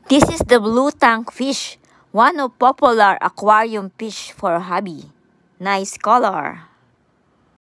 This is the blue tang fish, one of popular aquarium fish for hobby. Nice color.